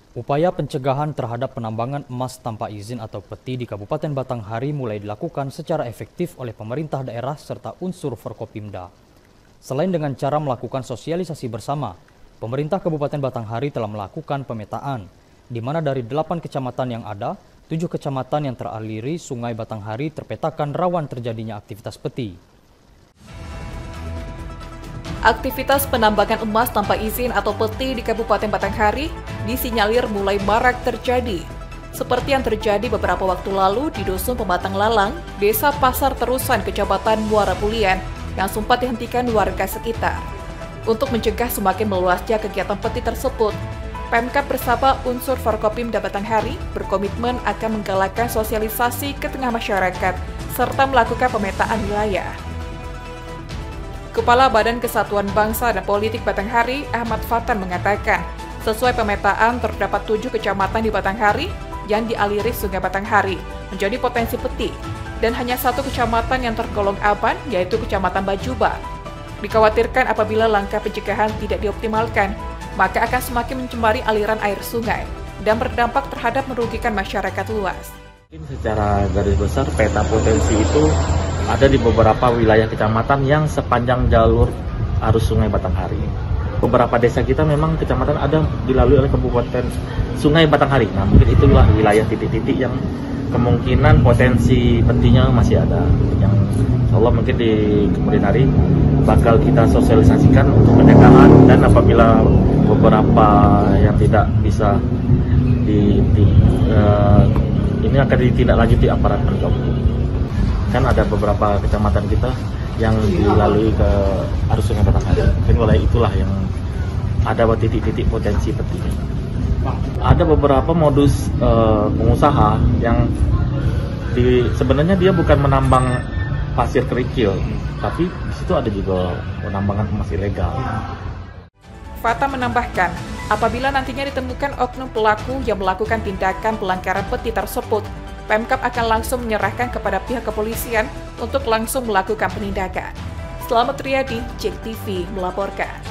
Upaya pencegahan terhadap penambangan emas tanpa izin atau peti di Kabupaten Batanghari mulai dilakukan secara efektif oleh pemerintah daerah serta unsur Forkopimda. Selain dengan cara melakukan sosialisasi bersama, pemerintah Kabupaten Batanghari telah melakukan pemetaan, di mana dari 8 kecamatan yang ada, 7 kecamatan yang teraliri Sungai Batanghari terpetakan rawan terjadinya aktivitas peti. Aktivitas penambangan emas tanpa izin atau peti di Kabupaten Batanghari disinyalir mulai marak terjadi. Seperti yang terjadi beberapa waktu lalu di Dusun Pematang Lalang, Desa Pasar Terusan, Kecamatan Muara Pulian, yang sempat dihentikan warga sekitar. Untuk mencegah semakin meluasnya kegiatan peti tersebut, Pemkab bersama unsur Forkopimda Batanghari berkomitmen akan menggalakkan sosialisasi ke tengah masyarakat serta melakukan pemetaan wilayah. Kepala Badan Kesatuan Bangsa dan Politik Batanghari, Ahmad Fatan mengatakan, sesuai pemetaan terdapat 7 kecamatan di Batanghari yang dialiri Sungai Batanghari menjadi potensi peti, dan hanya 1 kecamatan yang tergolong aman, yaitu Kecamatan Bajuba. Dikhawatirkan apabila langkah pencegahan tidak dioptimalkan, maka akan semakin mencemari aliran air sungai dan berdampak terhadap merugikan masyarakat luas. Secara garis besar, peta potensi itu ada di beberapa wilayah kecamatan yang sepanjang jalur arus Sungai Batanghari. Beberapa desa kita memang kecamatan ada dilalui oleh Kabupaten Sungai Batanghari. Nah, mungkin itulah wilayah titik-titik yang kemungkinan potensi petinya masih ada. Yang insya Allah mungkin di kemudian hari bakal kita sosialisasikan untuk pencegahan, dan apabila beberapa yang tidak bisa ini akan ditindaklanjuti aparat penegak hukum. Kan ada beberapa kecamatan kita yang dilalui ke arus Sungai Batanghari. Mungkin wilayah itulah yang ada titik-titik potensi petinya. Ada beberapa modus pengusaha yang sebenarnya dia bukan menambang pasir kerikil, tapi di situ ada juga penambangan emas ilegal. Fata menambahkan, apabila nantinya ditemukan oknum pelaku yang melakukan tindakan pelanggaran peti tersebut, Pemkab akan langsung menyerahkan kepada pihak kepolisian untuk langsung melakukan penindakan. Selamat Riyadi, JEK TV melaporkan.